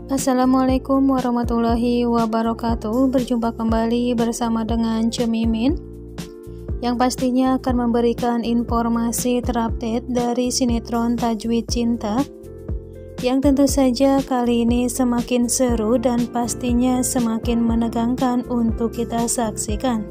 Assalamualaikum warahmatullahi wabarakatuh. Berjumpa kembali bersama dengan Cemimin, yang pastinya akan memberikan informasi terupdate dari sinetron Tajwid Cinta, yang tentu saja kali ini semakin seru dan pastinya semakin menegangkan untuk kita saksikan.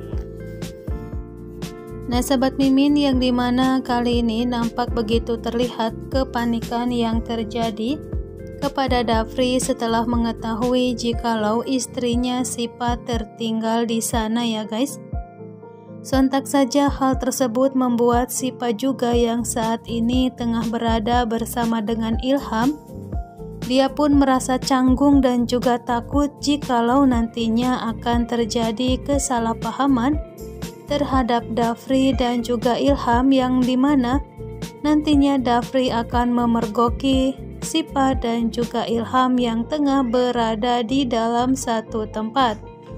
Nah sahabat Mimin, yang dimana kali ini nampak begitu terlihat kepanikan yang terjadi kepada Dafri setelah mengetahui jikalau istrinya Sipa tertinggal di sana ya guys. Sontak saja hal tersebut membuat Sipa juga yang saat ini tengah berada bersama dengan Ilham, dia pun merasa canggung dan juga takut jikalau nantinya akan terjadi kesalahpahaman terhadap Dafri dan juga Ilham, yang dimana nantinya Dafri akan memergoki Sipa dan juga Ilham yang tengah berada di dalam satu tempat.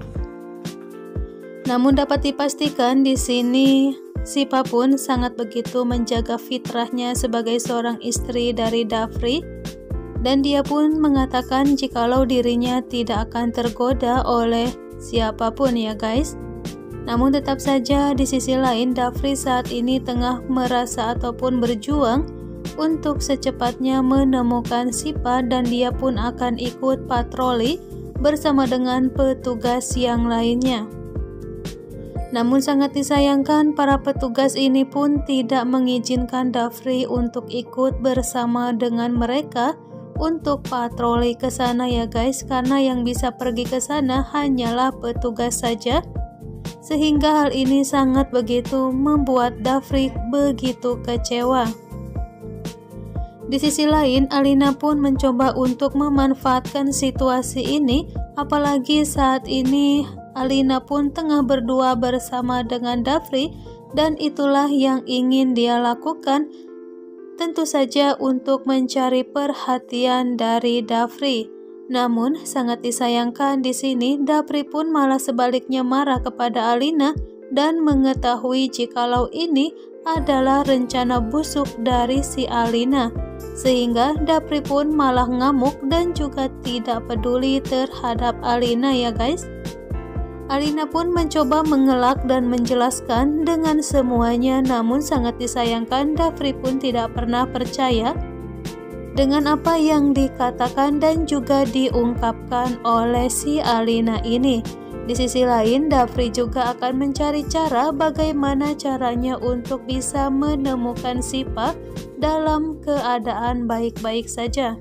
Namun dapat dipastikan di sini Sipa pun sangat begitu menjaga fitrahnya sebagai seorang istri dari Dafri, dan dia pun mengatakan jikalau dirinya tidak akan tergoda oleh siapapun ya guys. Namun tetap saja di sisi lain Dafri saat ini tengah merasa ataupun berjuang untuk secepatnya menemukan Sipa, dan dia pun akan ikut patroli bersama dengan petugas yang lainnya. Namun sangat disayangkan para petugas ini pun tidak mengizinkan Dafri untuk ikut bersama dengan mereka untuk patroli ke sana ya guys, karena yang bisa pergi ke sana hanyalah petugas saja. Sehingga hal ini sangat begitu membuat Dafri begitu kecewa. Di sisi lain, Alina pun mencoba untuk memanfaatkan situasi ini, apalagi saat ini Alina pun tengah berdua bersama dengan Dafri, dan itulah yang ingin dia lakukan, tentu saja untuk mencari perhatian dari Dafri. Namun sangat disayangkan di sini Dafri pun malah sebaliknya marah kepada Alina dan mengetahui jikalau ini adalah rencana busuk dari si Alina, sehingga Dafri pun malah ngamuk dan juga tidak peduli terhadap Alina ya guys. Alina pun mencoba mengelak dan menjelaskan dengan semuanya, namun sangat disayangkan Dafri pun tidak pernah percaya dengan apa yang dikatakan dan juga diungkapkan oleh si Alina ini. Di sisi lain, Dafri juga akan mencari cara bagaimana caranya untuk bisa menemukan Sipa dalam keadaan baik-baik saja.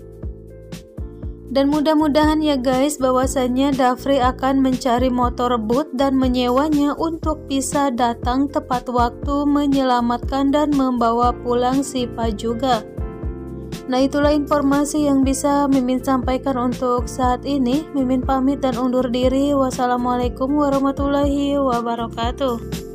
Dan mudah-mudahan ya guys bahwasannya Dafri akan mencari motor boot dan menyewanya untuk bisa datang tepat waktu menyelamatkan dan membawa pulang Sipa juga. Nah itulah informasi yang bisa Mimin sampaikan untuk saat ini. Mimin pamit dan undur diri. Wassalamualaikum warahmatullahi wabarakatuh.